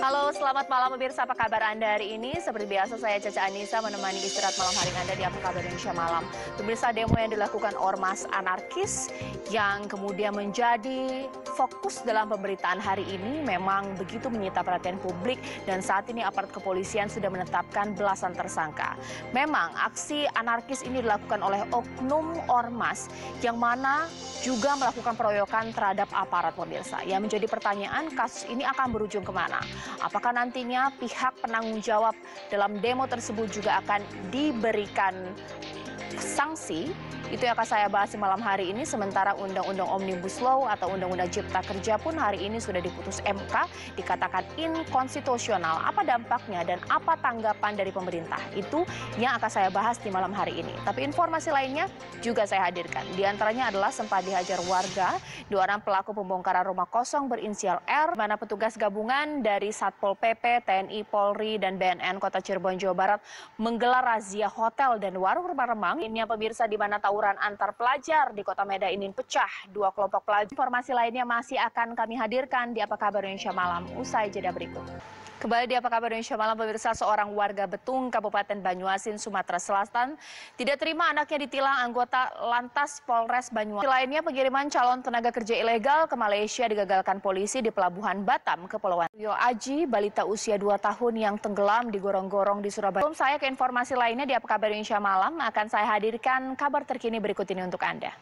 Halo, selamat malam pemirsa. Apa kabar Anda hari ini? Seperti biasa saya Caca Anissa menemani istirahat malam hari Anda di Apa Kabar Indonesia Malam. Pemirsa, demo yang dilakukan ormas anarkis yang kemudian menjadi fokus dalam pemberitaan hari ini memang begitu menyita perhatian publik dan saat ini aparat kepolisian sudah menetapkan belasan tersangka. Memang aksi anarkis ini dilakukan oleh oknum ormas yang mana juga melakukan peroyokan terhadap aparat pemirsa. Yang menjadi pertanyaan, kasus ini akan berujung kemana? Apakah nantinya pihak penanggung jawab dalam demo tersebut juga akan diberikan sanksi? Itu yang akan saya bahas di malam hari ini. Sementara Undang-Undang Omnibus Law atau Undang-Undang Cipta Kerja pun hari ini sudah diputus MK, dikatakan inkonstitusional. Apa dampaknya dan apa tanggapan dari pemerintah? Itu yang akan saya bahas di malam hari ini. Tapi informasi lainnya juga saya hadirkan. Di antaranya adalah sempat dihajar warga, 2 orang pelaku pembongkaran rumah kosong berinisial R, mana petugas gabungan dari Satpol PP, TNI, Polri, dan BNN Kota Cirebon, Jawa Barat menggelar razia hotel dan warung remang-remang. Ini pemirsa di mana tawuran antar pelajar di Kota Medan ini pecah 2 kelompok pelajar. Informasi lainnya masih akan kami hadirkan di Apa Kabar Indonesia Malam usai jeda berikut. Kembali di Apa Kabar Indonesia Malam, pemirsa, seorang warga Betung, Kabupaten Banyuasin, Sumatera Selatan tidak terima anaknya ditilang anggota Lantas Polres Banyuasin. Lainnya, pengiriman calon tenaga kerja ilegal ke Malaysia digagalkan polisi di Pelabuhan Batam, Kepulauan Riau. Aji, balita usia 2 tahun yang tenggelam di gorong-gorong di Surabaya. Sebelum saya ke informasi lainnya di Apa Kabar Indonesia Malam, akan saya hadirkan kabar terkini berikut ini untuk Anda.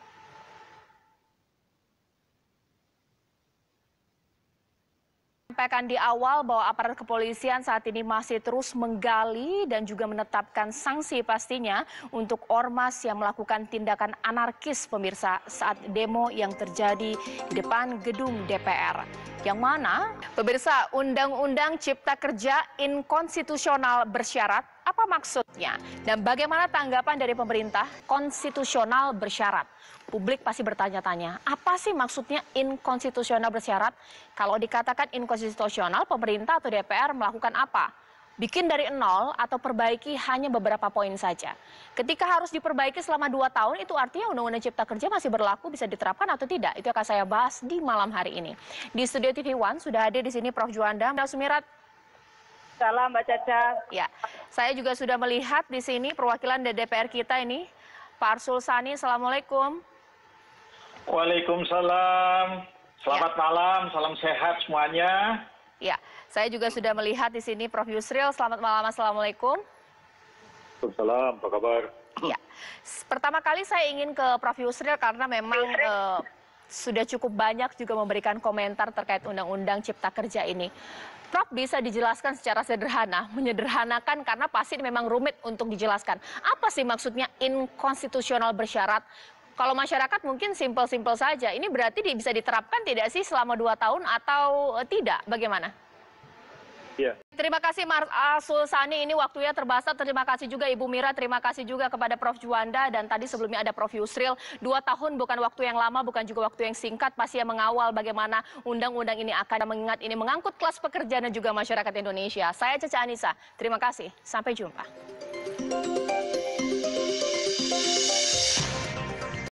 Sampaikan di awal bahwa aparat kepolisian saat ini masih terus menggali dan juga menetapkan sanksi pastinya untuk ormas yang melakukan tindakan anarkis pemirsa saat demo yang terjadi di depan gedung DPR. Yang mana pemirsa, Undang-Undang Cipta Kerja inkonstitusional bersyarat. Apa maksudnya? Dan bagaimana tanggapan dari pemerintah? Konstitusional bersyarat. Publik pasti bertanya-tanya, apa sih maksudnya inkonstitusional bersyarat? Kalau dikatakan inkonstitusional, pemerintah atau DPR melakukan apa? Bikin dari nol atau perbaiki hanya beberapa poin saja. Ketika harus diperbaiki selama 2 tahun, itu artinya Undang-Undang Cipta Kerja masih berlaku, bisa diterapkan atau tidak? Itu akan saya bahas di malam hari ini. Di studio TV One sudah hadir di sini Prof. Juanda, Mbak Sumirat. Salam Mbak Caca. Ya, saya juga sudah melihat di sini perwakilan dari DPR kita ini, Pak Arsul Sani. Assalamualaikum. Waalaikumsalam. Selamat malam, salam sehat semuanya. Ya, saya juga sudah melihat di sini Prof. Yusril. Selamat malam, Assalamualaikum. Waalaikumsalam, apa kabar? Ya, pertama kali saya ingin ke Prof. Yusril karena memang sudah cukup banyak juga memberikan komentar terkait Undang-Undang Cipta Kerja ini. Prof, bisa dijelaskan secara sederhana, menyederhanakan karena pasti memang rumit untuk dijelaskan. Apa sih maksudnya inkonstitusional bersyarat? Kalau masyarakat mungkin simpel-simpel saja. Ini berarti bisa diterapkan tidak sih selama 2 tahun atau tidak? Bagaimana? Iya. Terima kasih Mas Arsul Sani, ini waktunya terbasa. Terima kasih juga Ibu Mira, terima kasih juga kepada Prof. Juanda. Dan tadi sebelumnya ada Prof. Yusril. 2 tahun bukan waktu yang lama, bukan juga waktu yang singkat. Pasti yang mengawal bagaimana undang-undang ini akan mengingat ini mengangkut kelas pekerja dan juga masyarakat Indonesia. Saya Caca Anissa, terima kasih. Sampai jumpa.